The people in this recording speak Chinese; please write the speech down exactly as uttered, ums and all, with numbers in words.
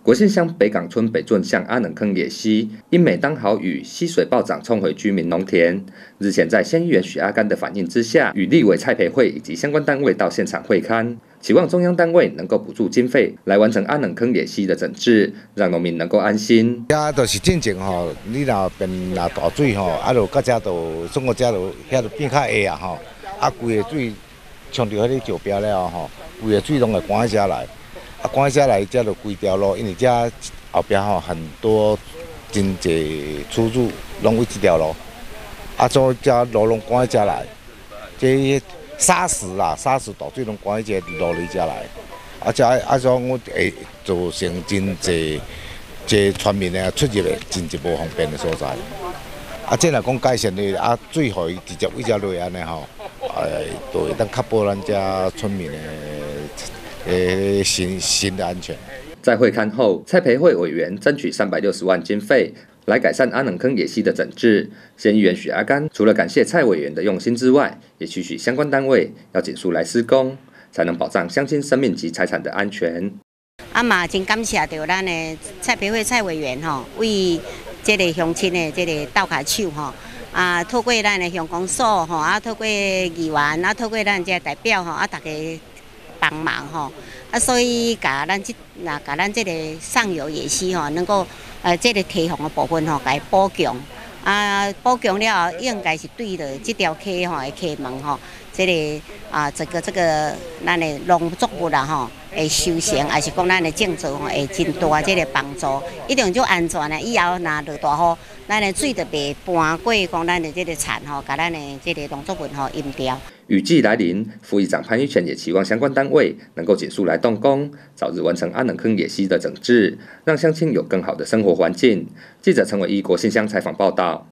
国姓乡北港村北圳巷阿冷坑野溪，因每当好雨，溪水暴涨，冲回居民农田。日前在县议员许阿甘的反映之下，与立委蔡培慧以及相关单位到现场会勘，期望中央单位能够补助经费来完成阿冷坑野溪的整治，让农民能够安心。 遐就是进前吼，你若变若大水吼，啊，就到遮就总个遮就遐就变较下啊吼，啊，规个水冲到迄个桥标了吼，规个水拢会赶遮来。 啊，赶下来，这就规条路，因为这后边吼很多真济出入，拢为这条路。啊，所以这路拢赶下来，这沙石啦、沙石大水拢赶这路里下来。啊，这啊所以我会造成真济这村民的出入的真济无方便的所在。啊，这若讲改善的，啊，最后直接为这落安尼吼，呃，就会当确保咱这村民的。 呃，新新的安全。 在会勘后，蔡培慧委员争取三百六十万经费来改善阿冷坑野溪的整治。县议员许阿甘除了感谢蔡委员的用心之外，也期许相关单位要紧速来施工，才能保障乡亲生命及财产的安全。 啊嘛，真感谢到咱的蔡培慧蔡委员吼，为这个乡亲的这个倒脚手吼。 啊，透过咱的乡公所吼，啊，透过议员，啊，透过咱这代表吼，啊，大家帮忙吼，啊，所以甲咱这那甲咱这个上游野溪吼，能够呃这个堤防的部分吼，甲伊补强，啊，补强了后，应该是对着这条溪吼的溪门吼，这个啊，这个这个咱的农作物啦吼，会收成，还是讲咱的种植吼，会真大这个帮助，一定就安全的。以后若落大雨，咱的水就袂搬过讲咱的这个田吼，甲咱的这个农作物吼淹掉。 雨季来临，副议长潘玉泉也期望相关单位能够紧速来动工，早日完成阿冷坑野溪的整治，让乡亲有更好的生活环境。记者陈伟一国信乡采访报道。